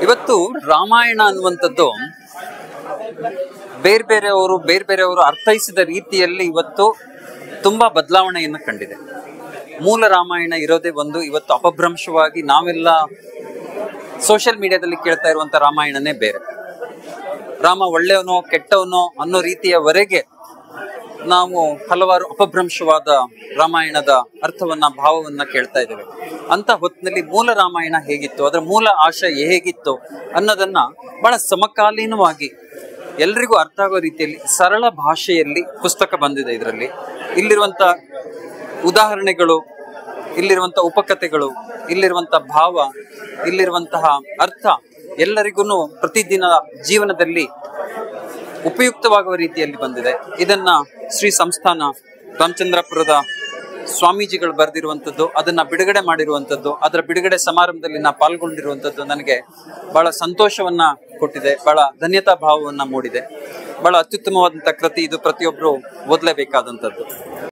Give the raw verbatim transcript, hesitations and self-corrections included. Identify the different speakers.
Speaker 1: ಇವತ್ತು ರಾಮಾಯಣ ಅನ್ನುವಂಥದ್ದು ಬೇರೆ ಬೇರೆಯವರು ಬೇರೆ ಬೇರೆಯವರು ಅರ್ಥೈಸಿದ ರೀತಿಯಲ್ಲಿ ಇವತ್ತು ತುಂಬಾ ಬದಲಾವಣೆಯನ್ನು ಕಂಡಿದೆ. ಮೂಲ ರಾಮಾಯಣ ಇರೋದೇ ಒಂದು, ಇವತ್ತು ಅಪಭ್ರಂಶವಾಗಿ ನಾವೆಲ್ಲ ಸೋಷಿಯಲ್ ಮೀಡಿಯಾದಲ್ಲಿ ಕೇಳ್ತಾ ಇರುವಂತ ರಾಮಾಯಣನೇ ಬೇರೆ. ರಾಮ ಒಳ್ಳೆಯವನೋ ಕೆಟ್ಟವನೋ ಅನ್ನೋ ರೀತಿಯವರೆಗೆ ನಾವು ಹಲವಾರು ಅಪಭ್ರಂಶವಾದ ರಾಮಾಯಣದ ಅರ್ಥವನ್ನ ಭಾವವನ್ನ ಕೇಳ್ತಾ ಇದ್ದೇವೆ. ಅಂತ ಹೊತ್ತಿನಲ್ಲಿ ಮೂಲ ರಾಮಾಯಣ ಹೇಗಿತ್ತು, ಅದರ ಮೂಲ ಆಶಯ ಹೇಗಿತ್ತು ಅನ್ನೋದನ್ನ ಬಹಳ ಸಮಕಾಲೀನವಾಗಿ ಎಲ್ರಿಗೂ ಅರ್ಥ ಆಗೋ ರೀತಿಯಲ್ಲಿ ಸರಳ ಭಾಷೆಯಲ್ಲಿ ಪುಸ್ತಕ ಬಂದಿದೆ. ಇದರಲ್ಲಿ ಇಲ್ಲಿರುವಂತ ಉದಾಹರಣೆಗಳು, ಇಲ್ಲಿರುವಂತ ಉಪಕಥೆಗಳು, ಇಲ್ಲಿರುವಂತ ಭಾವ, ಇಲ್ಲಿರುವಂತಹ ಅರ್ಥ ಎಲ್ಲರಿಗೂ ಪ್ರತಿದಿನ ಜೀವನದಲ್ಲಿ ಉಪಯುಕ್ತವಾಗುವ ರೀತಿಯಲ್ಲಿ ಬಂದಿದೆ. ಇದನ್ನ ಶ್ರೀ ಸಂಸ್ಥಾನ ರಾಮಚಂದ್ರಪುರದ ಸ್ವಾಮೀಜಿಗಳು ಬರೆದಿರುವಂಥದ್ದು, ಅದನ್ನ ಬಿಡುಗಡೆ ಮಾಡಿರುವಂಥದ್ದು, ಅದರ ಬಿಡುಗಡೆ ಸಮಾರಂಭದಲ್ಲಿ ನಾ ಪಾಲ್ಗೊಂಡಿರುವಂಥದ್ದು ನನಗೆ ಬಹಳ ಸಂತೋಷವನ್ನ ಕೊಟ್ಟಿದೆ, ಬಹಳ ಧನ್ಯತಾ ಭಾವವನ್ನ ಮೂಡಿದೆ. ಬಹಳ ಅತ್ಯುತ್ತಮವಾದಂಥ ಕೃತಿ ಇದು, ಪ್ರತಿಯೊಬ್ಬರು ಓದಲೇಬೇಕಾದಂಥದ್ದು.